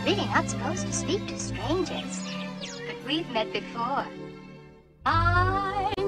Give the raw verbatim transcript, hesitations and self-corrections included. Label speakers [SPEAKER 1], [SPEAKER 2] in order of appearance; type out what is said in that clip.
[SPEAKER 1] really not supposed to speak to strangers. But we've met before. I